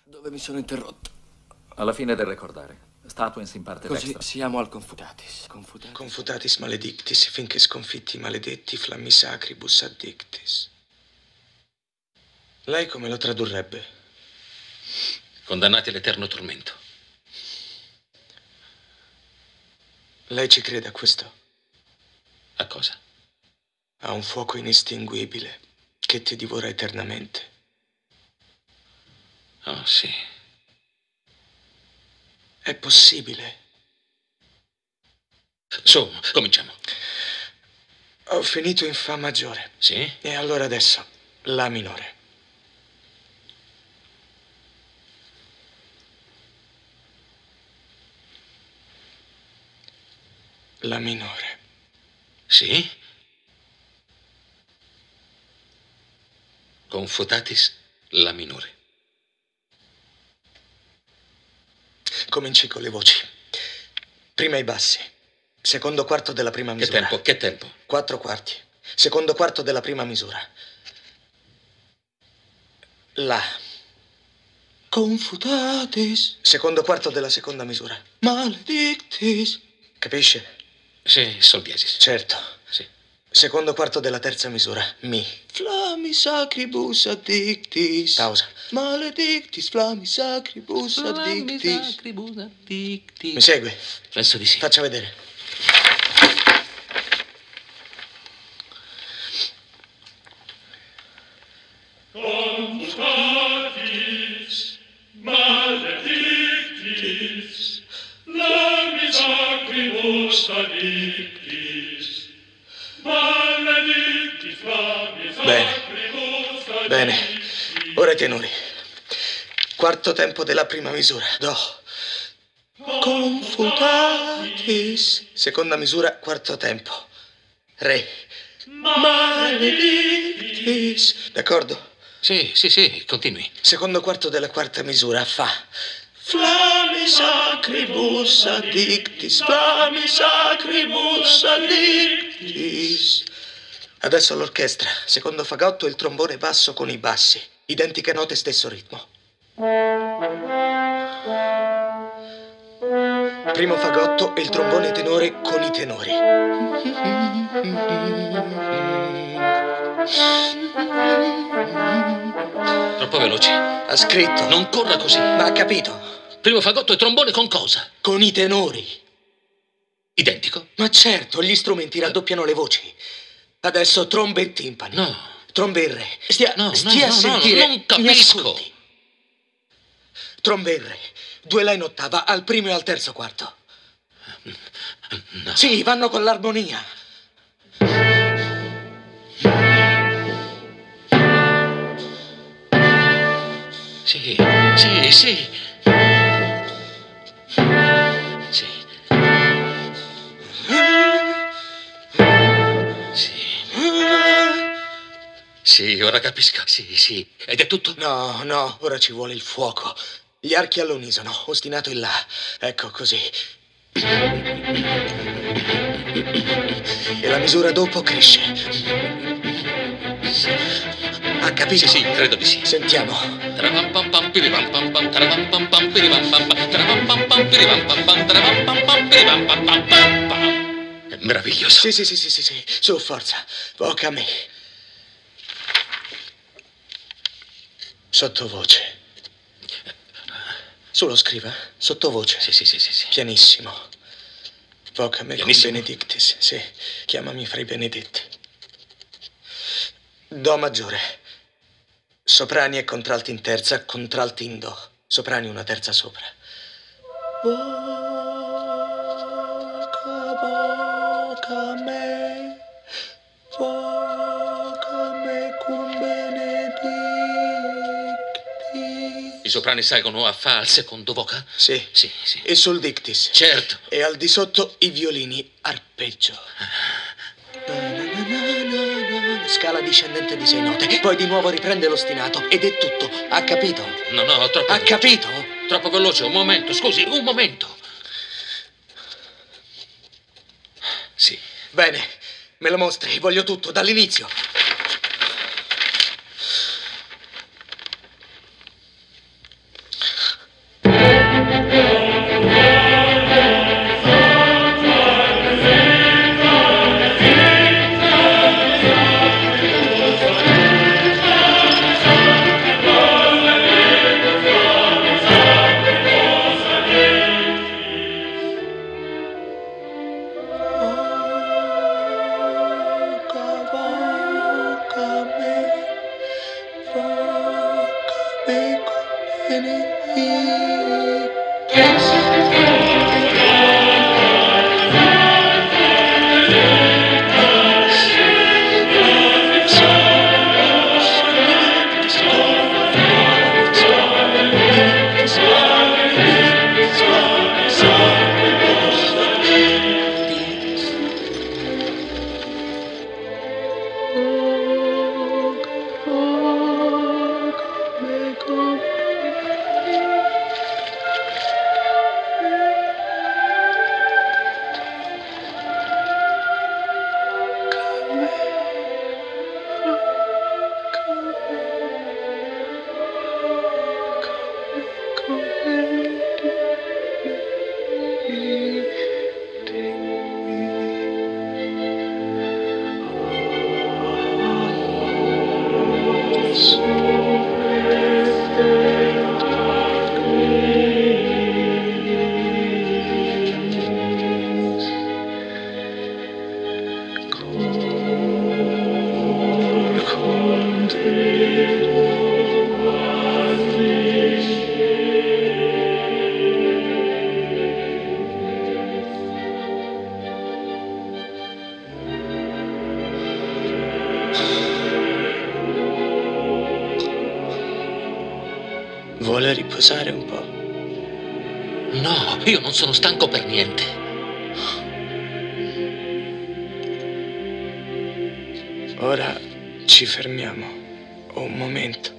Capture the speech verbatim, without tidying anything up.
Dove mi sono interrotto? Alla fine del recordare. Statuens in parte Così destra. siamo al Confutatis. Confutatis. Confutatis maledictis, finché sconfitti maledetti, flammi sacribus addictis. Lei come lo tradurrebbe? Condannati all'eterno tormento. Lei ci crede a questo? A cosa? A un fuoco inestinguibile che ti divora eternamente. Oh, sì. È possibile. Su, cominciamo. Ho finito in Fa maggiore. Sì? E allora adesso, La minore. La minore. Sì? Confutatis La minore. Cominci con le voci. Prima i bassi. Secondo quarto della prima Che misura. tempo? Che tempo? Quattro quarti. Secondo quarto della prima misura. La. Confutatis. Secondo quarto della seconda misura. Maledictis. Capisce? Sì, sol diesis. Certo. Sì. Secondo quarto della terza misura. Mi. Flammi sacribus addictis. Pausa. Maledictis, flammi sacribus addictis. sacribus addictis. Mi segue? Penso di sì. Faccia vedere. Confutatis maledictis, flammi sacribus addictis. Maledictis, flammi sacribus addictis. Bene. Ora i tenori. Quarto tempo della prima misura. Do. Confutatis. Seconda misura, quarto tempo. Re. Maledictis. D'accordo? Sì, sì, sì, continui. Secondo quarto della quarta misura. Fa. Flammi sacribus addictis. Flammi sacribus addictis. Adesso l'orchestra. Secondo fagotto il trombone basso con i bassi. Identiche note, stesso ritmo. Primo fagotto e il trombone tenore con i tenori. Troppo veloce. Ha scritto. Non corra così. Ma ha capito. Primo fagotto e trombone con cosa? Con i tenori. Identico? Ma certo, gli strumenti raddoppiano le voci. Adesso trombe e timpani. No. Trombe e re. Stia, No, no, stia no, a no, sentire. non Mi capisco. ascolti. Trombe e re. Due la in ottava, al primo e al terzo quarto. No. Sì, vanno con l'armonia. Sì, sì, sì. Sì. Sì. Sì, ora capisco. Sì, sì. Ed è tutto? No, no, ora ci vuole il fuoco. Gli archi all'unisono, ostinato in là. Ecco, così. E la misura dopo cresce. Ha capito? Sì, sì, credo di sì. Sentiamo. Tarapampam, piripampam, tarapampam, piripampam, tarapampam, piripampam, tarapampam, piripampam. È meraviglioso. Sì, sì, sì, sì, sì, sì. Su, forza. Bocca a me. Sottovoce. Su, lo scriva. Sottovoce. Sì, sì, sì, sì, sì. Pianissimo. Voca me con Pianissimo. benedictis. Sì, chiamami fra i benedetti. Do maggiore. Soprani e contralti in terza, contralti in do. Soprani una terza sopra. Voca, voca me. Voca me cum benedictis. I soprani salgono a fa al secondo voca? Sì. Sì, sì. E sul dictis. Certo. E al di sotto i violini arpeggio. Scala discendente di sei note. Poi di nuovo riprende l'ostinato. Ed è tutto. Ha capito? No, no, troppo Ha veloce. capito? Troppo veloce. Un momento, scusi, un momento. Sì. Bene. Me lo mostri. Voglio tutto, dall'inizio. Vuole riposare un po'? No, io non sono stanco per niente. Ora ci fermiamo un momento.